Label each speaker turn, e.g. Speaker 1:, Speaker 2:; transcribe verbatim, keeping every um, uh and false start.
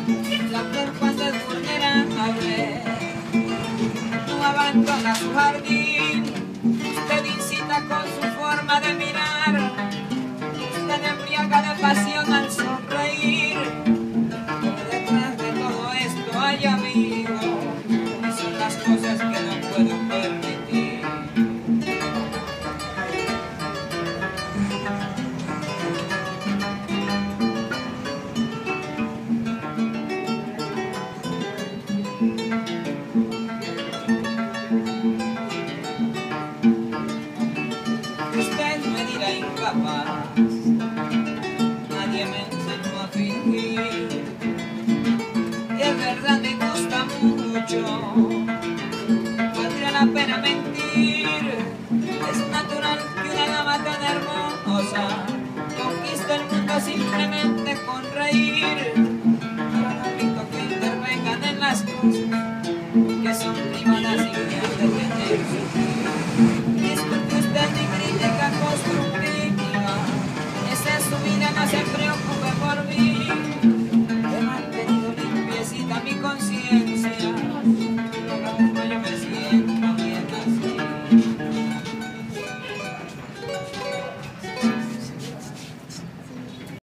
Speaker 1: La flor cuando es vulnerable no abandona su jardín. Usted incita con su forma de mirar, usted embriaga de pasión al ser.